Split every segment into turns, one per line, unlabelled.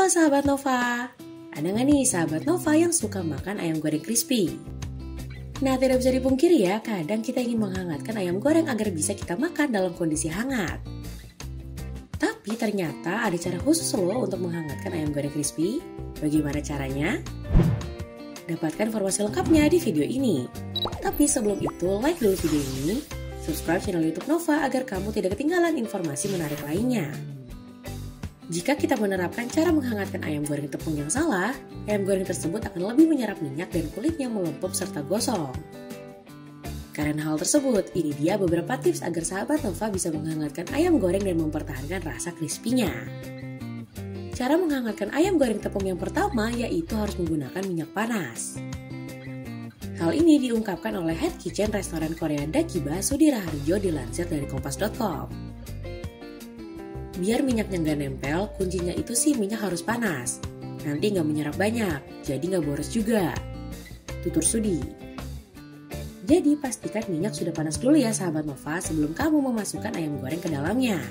Halo sahabat Nova, ada nggak nih sahabat Nova yang suka makan ayam goreng crispy? Nah, tidak bisa dipungkiri ya, kadang kita ingin menghangatkan ayam goreng agar bisa kita makan dalam kondisi hangat. Tapi ternyata ada cara khusus loh untuk menghangatkan ayam goreng crispy. Bagaimana caranya? Dapatkan informasi lengkapnya di video ini. Tapi sebelum itu, like dulu video ini, subscribe channel YouTube Nova agar kamu tidak ketinggalan informasi menarik lainnya. Jika kita menerapkan cara menghangatkan ayam goreng tepung yang salah, ayam goreng tersebut akan lebih menyerap minyak dan kulitnya melempem serta gosong. Karena hal tersebut, ini dia beberapa tips agar sahabat Nova bisa menghangatkan ayam goreng dan mempertahankan rasa crispy-nya. Cara menghangatkan ayam goreng tepung yang pertama yaitu harus menggunakan minyak panas. Hal ini diungkapkan oleh Head Kitchen restoran Korea Dakiba Sudi Raharjo dilansir dari kompas.com. Biar minyaknya nggak nempel, kuncinya itu sih minyak harus panas. Nanti nggak menyerap banyak, jadi nggak boros juga. Tutur Sudi. Jadi pastikan minyak sudah panas dulu ya sahabat Nova sebelum kamu memasukkan ayam goreng ke dalamnya.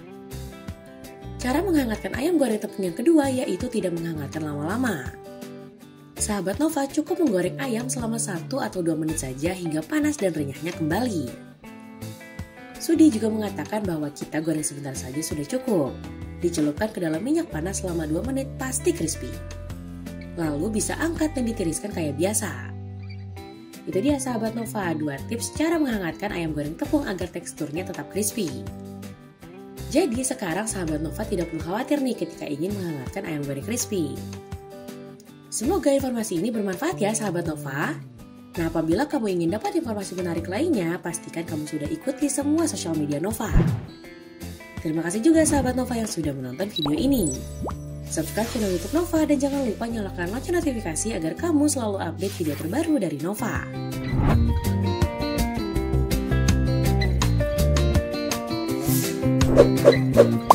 Cara menghangatkan ayam goreng tepung yang kedua yaitu tidak menghangatkan lama-lama. Sahabat Nova cukup menggoreng ayam selama 1 atau 2 menit saja hingga panas dan renyahnya kembali. Sudi juga mengatakan bahwa kita goreng sebentar saja sudah cukup. Dicelupkan ke dalam minyak panas selama 2 menit pasti crispy. Lalu bisa angkat dan ditiriskan kayak biasa. Itu dia sahabat Nova, 2 tips cara menghangatkan ayam goreng tepung agar teksturnya tetap crispy. Jadi sekarang sahabat Nova tidak perlu khawatir nih ketika ingin menghangatkan ayam goreng crispy. Semoga informasi ini bermanfaat ya sahabat Nova. Nah, apabila kamu ingin dapat informasi menarik lainnya, pastikan kamu sudah ikuti semua sosial media Nova. Terima kasih juga sahabat Nova yang sudah menonton video ini. Subscribe channel YouTube Nova dan jangan lupa nyalakan lonceng notifikasi agar kamu selalu update video terbaru dari Nova.